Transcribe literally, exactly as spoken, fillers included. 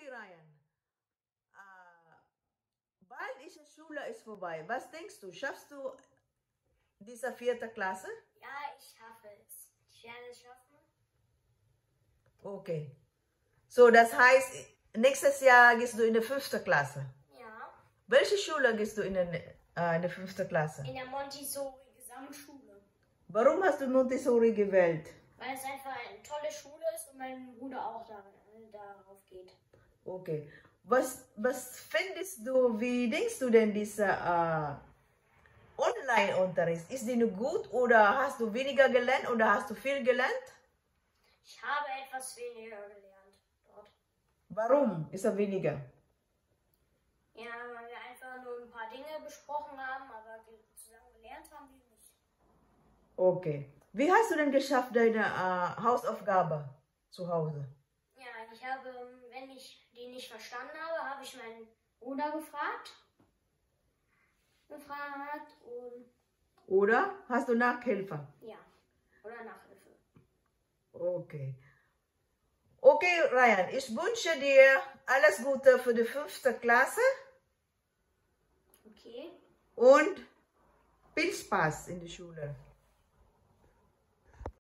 Okay, Ryan. Äh, bald ist die Schule ist vorbei. Was denkst du? Schaffst du diese vierte Klasse? Ja, ich schaffe es. Ich werde es schaffen. Okay. So, das heißt, nächstes Jahr gehst du in die fünfte Klasse. Ja. Welche Schule gehst du in, den, äh, in die fünfte Klasse? In der Montessori-Gesamtschule. Warum hast du Montessori gewählt? Weil es einfach eine tolle Schule ist und mein Bruder auch da, darauf geht. Okay. Was, was findest du, wie denkst du denn dieser äh, Online-Unterricht? Ist die nur gut oder hast du weniger gelernt oder hast du viel gelernt? Ich habe etwas weniger gelernt dort. Warum ist er weniger? Ja, weil wir einfach nur ein paar Dinge besprochen haben, aber zusammen gelernt haben wir nicht. Okay. Wie hast du denn geschafft, deine äh, Hausaufgabe zu Hause? Ja, ich habe, wenn ich die nicht verstanden habe, habe ich meinen Bruder gefragt. Gefragt und... Oder hast du Nachhilfe? Ja, oder Nachhilfe. Okay. Okay, Ryan, ich wünsche dir alles Gute für die fünfte Klasse. Okay. Und viel Spaß in der Schule.